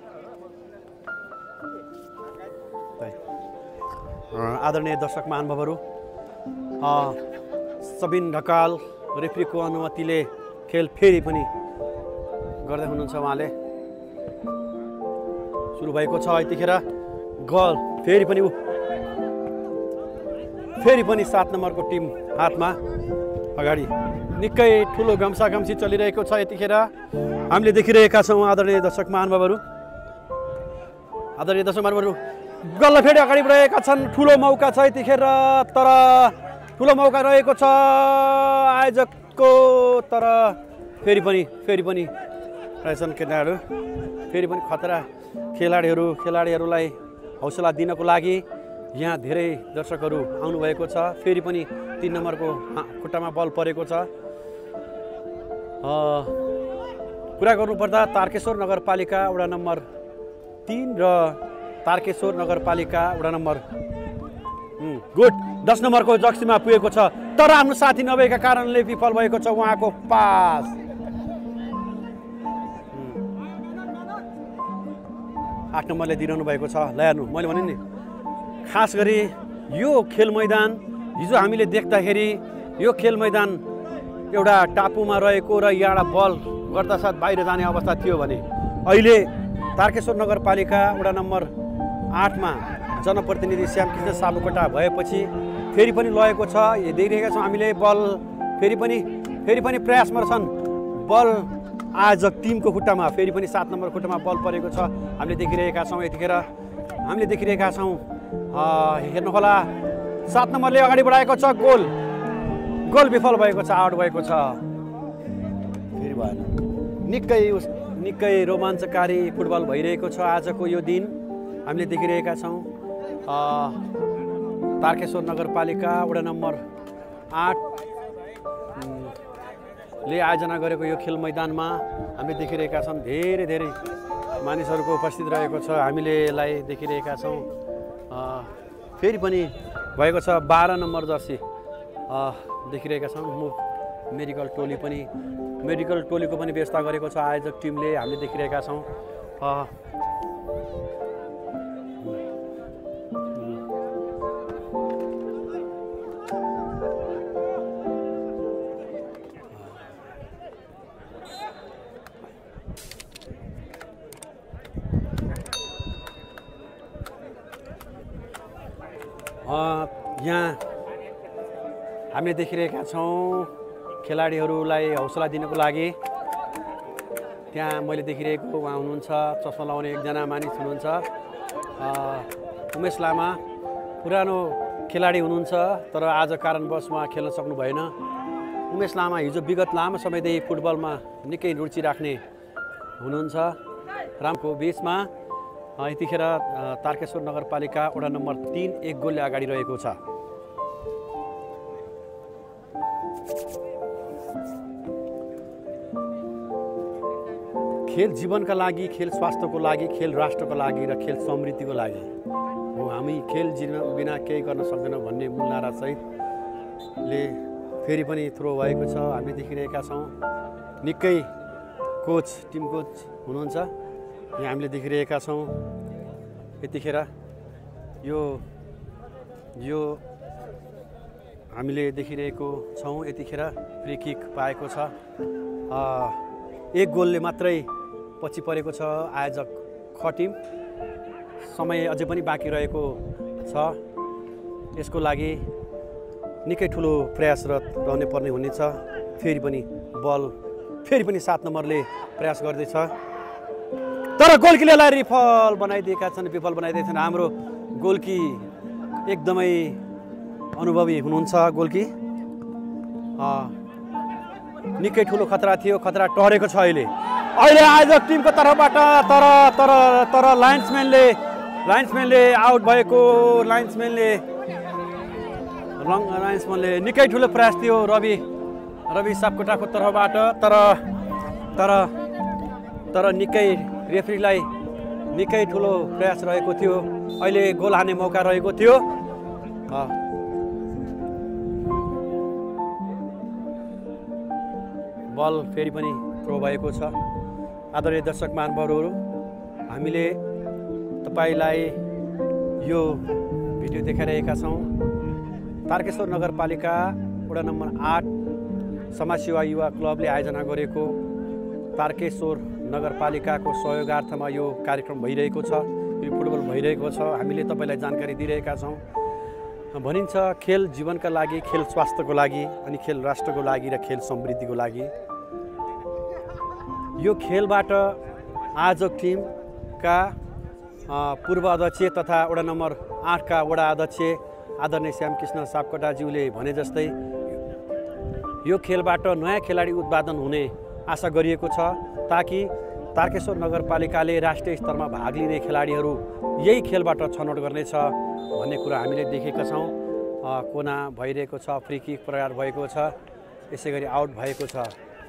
आदरणीय दर्शक महानुभावहरू, सबिन ढकाल रेफ्रीको अनुमतिले खेल फेरि पनि गर्दै हुनुहुन्छ। उहाँले सुरु भएको छ। यतिखेर गोल फेरि पनि फेरि पनि सात नम्बरको टिम हातमा अगाडि। निकै ठुलो गम्सा गम्सी चलिरहेको छ। यतिखेर हामीले देखिरहेका छौँ आदरणीय दर्शक महानुभावहरू आदरणीय दर्शक महानुभावहरू गल्ल फेरि अगाडि बढेका छन्। ठुलो मौका छ यतिखेर, तर ठुलो मौका रहेको छ आयोजकको, तर फेरि पनि फेरि पनि रहेछन् खेलाडीहरू। फेरि पनि खतरा खेलाडीहरू खेलाडीहरूलाई हौसला दिनको लागि यहाँ धेरै दर्शकहरू आउनुभएको छ। फेरि पनि तीन नम्बरको खुट्टामा बल परेको छ। कुरा गर्नुपर्दा तारकेश्वर नगरपालिका वडा नम्बर तीन र तारकेश्वर नगरपालिका वडा नम्बर गुड दस नम्बरको जक्सीमा पुगेको छ, तर आफ्नो साथी नभएका कारणले विफल भएको छ उहाँको पास। आठ नम्बरले दिइरहनु भएको छ। ल हेर्नु, मैले भने नि खास गरी यो खेल मैदान हिजो हामीले देख्दाखेरि यो खेल मैदान एउटा टापुमा रहेको र यहाँबाट बल गर्दा साथ बाहिर जाने अवस्था थियो भने अहिले तारकेश्वर नगरपालिका वडा नम्बर आठमा जनप्रतिनिधि श्यामकृष्ण सापकोटा भएपछि फेरि पनि लगेको छ। देखिरहेका छौँ हामीले बल फेरि पनि फेरि पनि प्रयासमा छन्। बल आयोजक टिमको खुट्टामा फेरि पनि सात नम्बर खुट्टामा बल परेको छ। हामीले देखिरहेका छौँ यतिखेर हामीले देखिरहेका छौँ हेर्नुहोला सात नम्बरले अगाडि बढाएको छ। गोल गोल विफल भएको छ, आउट भएको छ। फेरि भएन। निकै निकै रोमाञ्चकारी फुटबल भइरहेको छ आजको यो दिन। हामीले देखिरहेका छौँ तारकेश्वर नगरपालिका वडा नम्बर आठ ले आयोजना गरेको यो खेल मैदानमा हामीले देखिरहेका छौँ धेरै धेरै मानिसहरूको उपस्थित रहेको छ। हामीले यसलाई देखिरहेका छौँ। फेरि पनि भएको छ बाह्र नम्बर जर्सी देखिरहेका छौँ। मेडिकल टोली पनि मेडिकल टोलीको पनि व्यवस्था गरेको छ आयोजक टिमले। हामीले देखिरहेका छौँ यहाँ हामीले देखिरहेका छौँ खेलाडीहरूलाई हौसला दिनको लागि। त्यहाँ मैले देखिरहेको उहाँ हुनुहुन्छ चस्मा लगाउने एकजना मानिस हुनुहुन्छ उमेश लामा, पुरानो खेलाडी हुनुहुन्छ, तर आज कारणवश उहाँ खेल्न सक्नु भएन। उमेश लामा हिजो विगत लामो समयदेखि फुटबलमा निकै रुचि राख्ने हुनुहुन्छ। रामको बिचमा यतिखेर तारकेश्वर नगरपालिका वडा नम्बर तीन एक गोलले अगाडि रहेको छ। खेल जीवनका लागि, खेल स्वास्थ्यको लागि, खेल राष्ट्रको लागि र खेल समृद्धिको लागि हो। हामी खेल जीवन बिना केही गर्न सक्दैनौँ भन्ने मूल नारासहितले फेरि पनि थ्रो भएको छ। हामी देखिरहेका छौँ निकै कोच, टिम कोच हुनुहुन्छ, यहाँ हामीले देखिरहेका छौँ। यतिखेर यो यो हामीले देखिरहेको छौँ। यतिखेर फ्री किक पाएको छ। एक गोलले मात्रै पछि परेको छ आयोजक ख टिम। समय अझै पनि बाँकी रहेको छ। यसको लागि निकै ठुलो प्रयासरत रहने पर्ने हुनेछ। फेरि पनि बल फेरि पनि सात नम्बरले प्रयास गर्दैछ, तर गोलकीले विफल बनाइदिएका छन् विफल बनाइदिएका छन् हाम्रो गोलकी एकदमै अनुभवी हुनुहुन्छ। गोलकी निकै ठुलो खतरा थियो, खतरा टरेको छ अहिले अहिले आयोजक टिमको तर्फबाट। तर तर तर लाइन्सम्यानले लाइन्सम्यानले आउट भएको लाइन्सम्यानले रङ लाइन्सम्यानले निकै ठुलो प्रयास थियो रवि रवि सापकोटाको तर्फबाट। तर तर तर निकै रेफ्रीलाई निकै ठुलो प्रयास रहेको थियो। अहिले गोल हान्ने मौका रहेको थियो। बल फेरि पनि थ्रो भएको छ। आदरणीय दर्शक महानुभावहरू, हामीले तपाईलाई यो भिडियो देखाइरहेका छौँ। तारकेश्वर नगरपालिका वडा नम्बर आठ समाजसेवा युवा क्लबले आयोजना गरेको तारकेश्वर नगरपालिकाको सहयोगार्थमा यो कार्यक्रम भइरहेको छ। यो फुटबल भइरहेको छ। हामीले तपाईँलाई जानकारी दिइरहेका छौँ। भनिन्छ खेल जीवनका लागि, खेल स्वास्थ्यको लागि, अनि खेल राष्ट्रको लागि र खेल समृद्धिको लागि। यो खेलबाट आयोजक टिमका पूर्व अध्यक्ष तथा वडा नम्बर आठका वडा अध्यक्ष आदरणीय श्यामकृष्ण सापकोटाज्यूले भने जस्तै यो खेलबाट नयाँ खेलाडी उत्पादन हुने आशा गरिएको छ, ताकि तारकेश्वर नगरपालिकाले राष्ट्रिय स्तरमा भाग लिने खेलाडीहरू यही खेलबाट छनौट गर्नेछ भन्ने कुरा हामीले देखेका छौँ। कोना भइरहेको छ, फ्री किक प्रहार भएको छ, यसै गरी आउट भएको छ।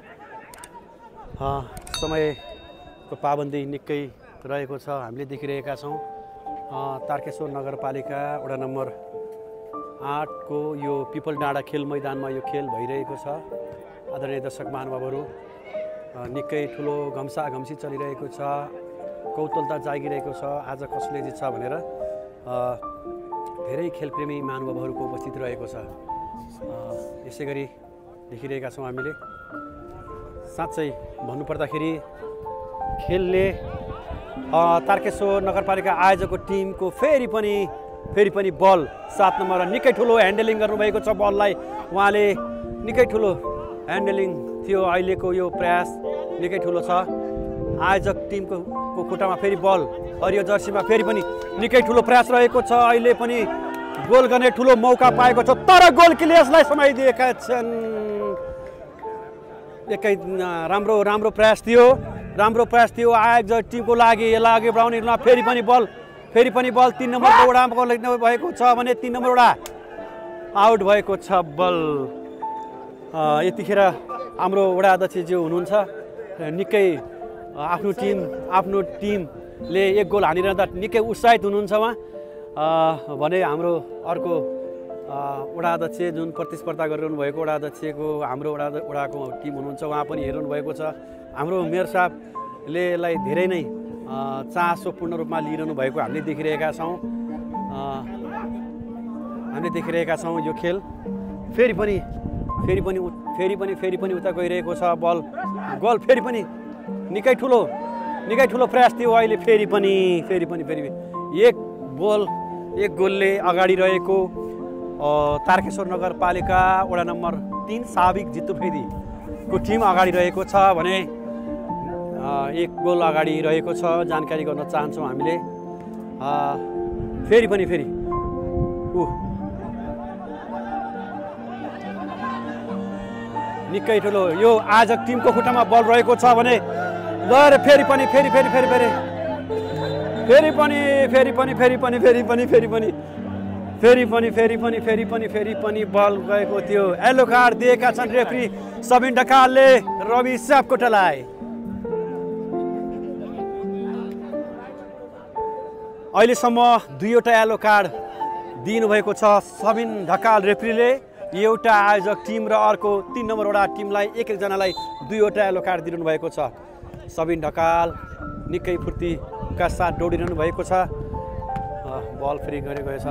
समयको पाबन्दी निकै रहेको छ। हामीले देखिरहेका छौँ तारकेश्वर नगरपालिका वडा नम्बर आठको यो पिपल डाँडा खेल मैदानमा यो खेल भइरहेको छ। आदरणीय दर्शक महानुभावहरू, निकै ठुलो घम्सा घम्सी चलिरहेको छ, कौतलता जागिरहेको छ आज कसले जित्छ भनेर। धेरै खेलप्रेमी महानुभावहरूको उपस्थित रहेको छ। यसै गरी देखिरहेका छौँ हामीले। साँच्चै भन्नुपर्दाखेरि खेलले तारकेश्वर नगरपालिका आयोजकको टिमको फेरि पनि फेरि पनि बल सात नम्बर निकै ठुलो ह्यान्डलिङ गर्नुभएको छ। बललाई उहाँले निकै ठुलो ह्यान्डलिङ थियो। अहिलेको यो प्रयास निकै ठुलो छ। आयोजक टिमको को खुट्टामा फेरि बल, हरियो जर्सीमा फेरि पनि निकै ठुलो प्रयास रहेको छ। अहिले पनि गोल गर्ने ठुलो मौका पाएको छ, तर गोलकीले यसलाई समाइदिएका छन्। एकै राम्रो राम्रो प्रयास थियो राम्रो प्रयास थियो आयोजक टिमको लागि। यसलाई अघि बढाउने फेरि पनि बल फेरि पनि बल तीन नम्बरको वडामा लेख्नु भएको छ भने तीन नम्बर वडा आउट भएको छ बल। यतिखेर हाम्रो वडा अध्यक्षज्यू हुनुहुन्छ, निकै आफ्नो टिम आफ्नो टिमले एक गोल हानिरहँदा निकै उत्साहित हुनुहुन्छ उहाँ भने। हाम्रो अर्को वडा अध्यक्ष जुन प्रतिस्पर्धा गरिरहनु भएको वडा अध्यक्षको हाम्रो वडा वडाको टिम हुनुहुन्छ, उहाँ पनि हेरिरहनु भएको छ। हाम्रो मेयर साहबले यसलाई धेरै नै चासोपूर्ण रूपमा लिइरहनु भएको हामीले देखिरहेका छौँ हामीले देखिरहेका छौँ यो खेल फेरि पनि फेरि पनि फेरि पनि फेरि पनि उता गइरहेको छ बल। गोल फेरि पनि निकै ठुलो निकै ठुलो प्रयास थियो। अहिले फेरि पनि फेरि पनि फेरि एक गोल एक गोलले अगाडि रहेको तारकेश्वर नगरपालिका वडा नम्बर तीन साबिक जित्तुफेदीको टिम अगाडि रहेको छ भने एक गोल अगाडि रहेको छ जानकारी गर्न चाहन्छौँ हामीले। फेरि पनि फेरि ऊ निकै ठुलो यो आयोजक टिमको खुट्टामा बल रहेको छ भने ल फेरि पनि फेरि फेरि फेरि फेरि फेरि पनि फेरि पनि फेरि पनि फेरि पनि फेरि पनि फेरि पनि फेरि पनि फेरि पनि फेरि पनि बल गएको थियो। येलो कार्ड दिएका छन् रेफ्री सबिन ढकालले रवि सापकोटालाई। अहिलेसम्म दुईवटा येलो कार्ड दिनुभएको छ सबिन ढकाल रेफ्रीले। एउटा आयोजक टिम र अर्को तीन नम्बर वडा टिमलाई एक एकजनालाई दुईवटा येलो कार्ड दिनु भएको छ। सबिन ढकाल निकै फुर्तीका साथ दौडिरहनु भएको छ। बल फ्री गरेको छ।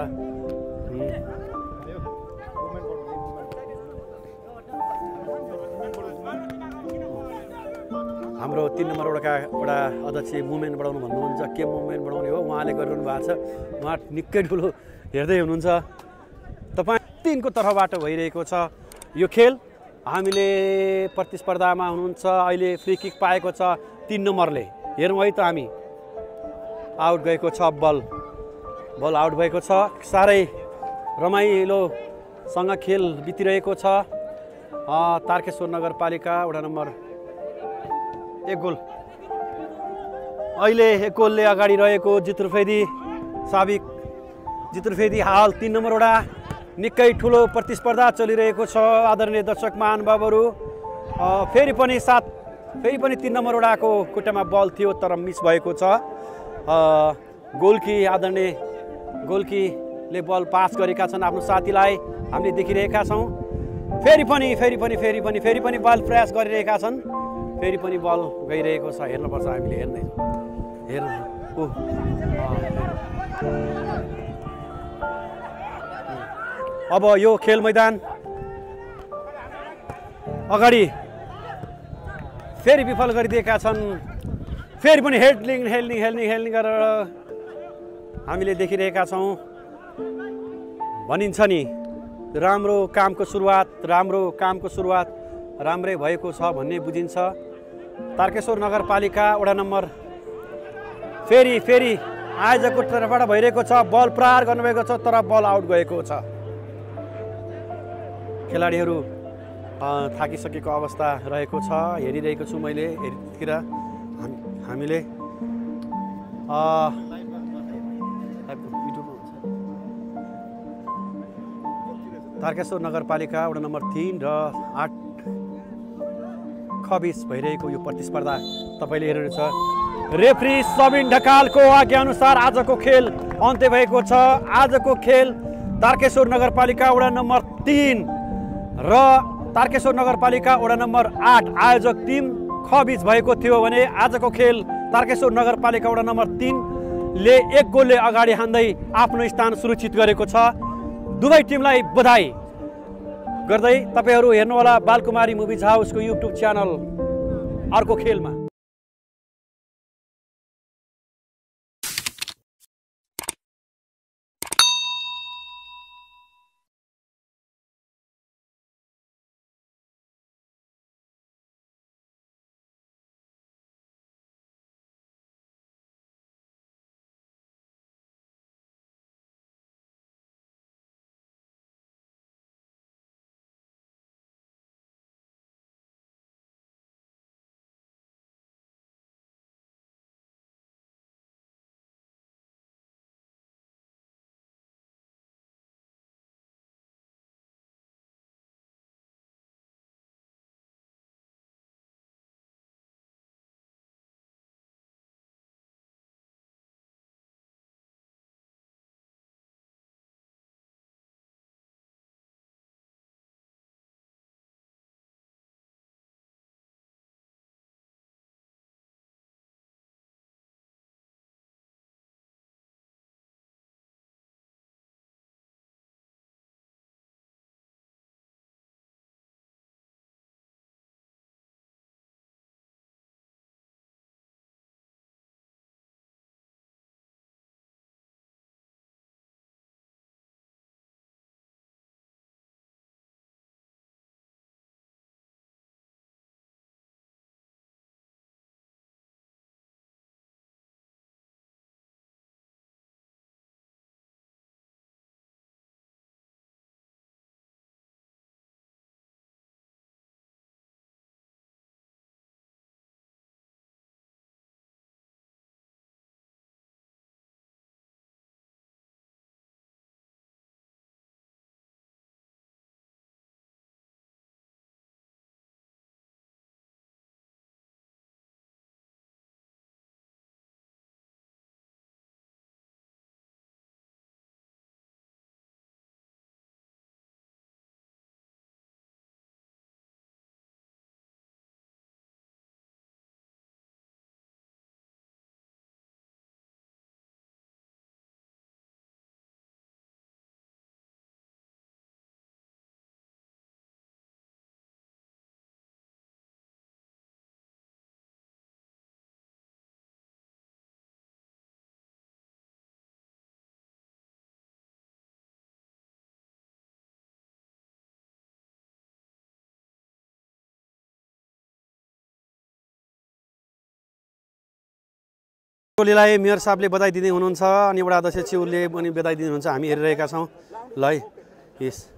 हाम्रो तीन नम्बर वडाका वडा अध्यक्ष मुभमेन्ट बढाउनु भन्नुहुन्छ। के मुभमेन्ट बढाउने हो उहाँले गरिरहनु भएको छ। उहाँ निकै ठुलो हेर्दै हुनुहुन्छ। तपाईँ तिनको तर्फबाट भइरहेको छ यो खेल। हामीले प्रतिस्पर्धामा हुनुहुन्छ। अहिले फ्री किक पाएको छ तीन नम्बरले। हेरौँ है त हामी। आउट गएको छ बल बल आउट भएको छ। साह्रै रमाइलोसँग खेल बितिरहेको छ। तारकेश्वर नगरपालिका वडा नम्बर एक गोल अहिले एक गोलले अगाडि रहेको जितुरफेदी साबिक जितुरफेदी हाल तीन नम्बर वडा। निकै ठुलो प्रतिस्पर्धा चलिरहेको छ आदरणीय दर्शक महानुभावहरू। फेरि पनि सात फेरि पनि तीन नम्बर वडाको खुट्टामा बल थियो तर मिस भएको छ। गोलकी आदरणीय गोलकीले बल पास गरेका छन् आफ्नो साथीलाई हामीले देखिरहेका छौँ। फेरि पनि फेरि पनि फेरि पनि फेरि पनि बल प्रयास गरिरहेका छन्। फेरि पनि बल गइरहेको छ। हेर्नुपर्छ हामीले हेर्दै हेर्नु ओ अब यो खेल मैदान अगाडि फेरि विफल गरिदिएका छन्। फेरि पनि हेडलिङ हेल्डिङ हेल्डिङ हेल्डिङ गरेर हामीले देखिरहेका छौँ। भनिन्छ नि राम्रो कामको सुरुवात राम्रो कामको सुरुवात राम्रै भएको छ भन्ने बुझिन्छ। तारकेश्वर नगरपालिका वडा नम्बर फेरि फेरि आयोजकको तर्फबाट भइरहेको छ। बल प्रहार गर्नुभएको छ तर बल आउट गएको छ। खेलाडीहरू थाकिसकेको अवस्था रहेको छ। हेरिरहेको छु मैले हेरितिर हामीले तारकेश्वर नगरपालिका वडा नम्बर तीन र आठ खबिस भइरहेको यो प्रतिस्पर्धा तपाईँले हेर्नुहुन्छ। रेफ्री सबिन ढकालको आज्ञाअनुसार आजको खेल अन्त्य भएको छ। आजको खेल तारकेश्वर नगरपालिका वडा नम्बर तीन र तारकेश्वर नगरपालिका वडा नम्बर आठ आयोजक टिम खबिच भएको थियो भने आजको खेल तारकेश्वर नगरपालिका वडा नम्बर तीनले एक गोलले अगाडि हान्दै आफ्नो स्थान सुरक्षित गरेको छ। दुवै टिमलाई बधाई गर्दै तपाईहरू हेर्नुहोला बालकुमारी मुभिज हाउसको युट्युब च्यानल अर्को खेलमा। टोलीलाई मेयर साहबले बधाई दिँदै हुनुहुन्छ अनि वडा अध्यक्ष च्युले पनि बधाई दिनुहुन्छ हामी हेरिरहेका छौँ ल है यस